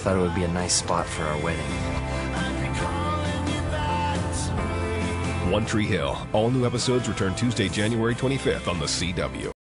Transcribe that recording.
thought it would be a nice spot for our wedding. One Tree Hill. All new episodes return Tuesday, January 25th on the CW.